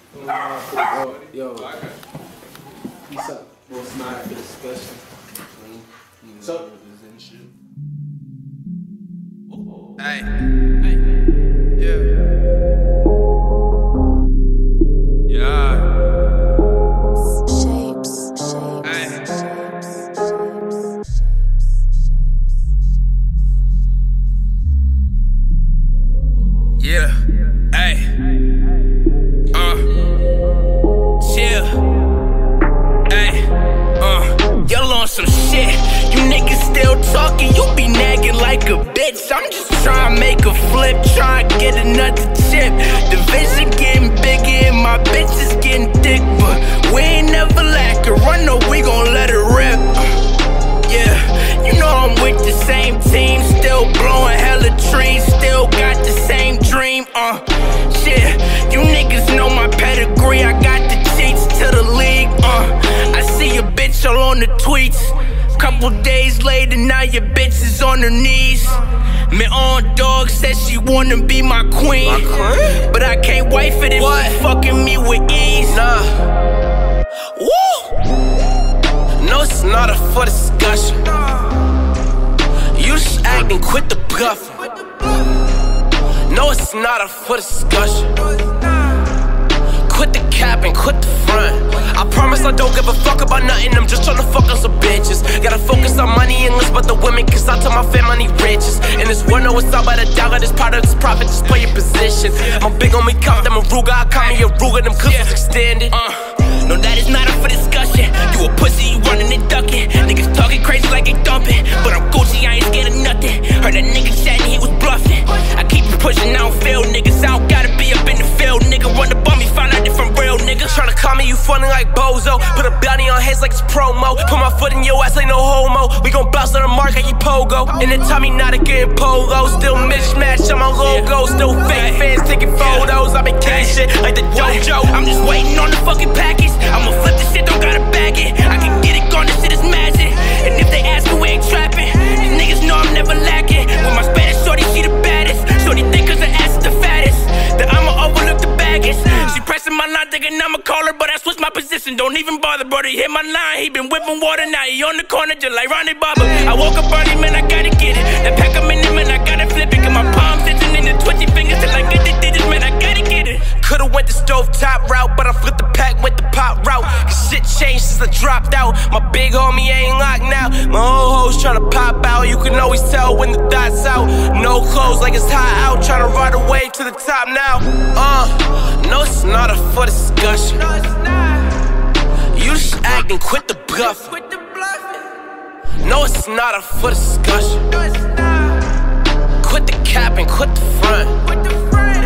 Yo, peace up. What's not for discussion? So, hey, yeah, yeah. Yeah, hey, chill, hey, y'all on some shit. You niggas still talking, you be nagging like a bitch. I'm just trying to make a flip, trying to get another chip. The vision getting bigger and my bitch is getting thick, but we ain't never lacking. Run, no, we gon' let it rip. Yeah, you know I'm with the same team, still blowing hella trees, still got the same dream. Shit, you niggas know my pedigree, I got the cheats to the league. I see your bitch all on the tweets. Couple days later, now your bitch is on her knees. My own dog says she wanna be my queen, but I can't wait for this fucking me with ease. Nah, woo! No, it's not up for discussion. You just acting, quit the bluffing. No, it's not up for discussion. Quit the cap and quit the front. I promise I don't give a fuck about nothing. I'm just tryna fuck on some bitches. Gotta focus on money and less about the women, cause I tell my fam I need riches. In this world, no, it's all about a dollar. This part of this profit, just play your position. I'm big on me, count them a Ruger. I call me a Ruger, them clips was extended. No, that is not up for discussion. You a pussy, you running and ducking. Niggas talking crazy like they dumping, but I'm Gucci, I ain't scared of nothing. Heard that nigga chatting, he was bluffing. I keep it pushing, I don't fail niggas. I don't gotta be up in the field, nigga. Run up on me, find out if I'm real, nigga. Tryna call me, you funny like Bozo. Put a bounty on heads like it's promo. Put my foot in your ass like no homo. We gon' bounce on the mark like you pogo. And then tell me not to get polo. Still mismatch on my logo. Still fake fans taking photos. I been killing shit like the JoJo. I'm just waiting on the fucking package. I'ma flip this shit, don't gotta bag it. I can get it gone, this shit is magic. And if they ask me, we ain't trapping. These niggas know I'm never lacking. With my Spanish shorty, she the baddest. Shorty think cause her ass is the fattest that I'ma overlook the baggage. She pressing my line, thinking I'ma call her, but I switched my position. Don't even bother, brother, hit my line. He been whipping water, now he on the corner just like Ronnie Barber. I woke up early, man, I gotta get it. That pack I'm in it, man, I gotta flip it. Cause my palms itching in the twitchy fingers till I get the digits, man, I gotta get it. Could've went the stove top route, but I flipped the pack, went the pop route. Cause shit changed since I dropped out. My big homie ain't locked now. My whole hoes tryna pop out. You can always tell when the thoughts out. No clothes like it's hot out. Tryna ride away to the top now. No, it's not up for discussion. You just acting, quit the bluffing. No, it's not up for discussion. Quit the cap and quit the front.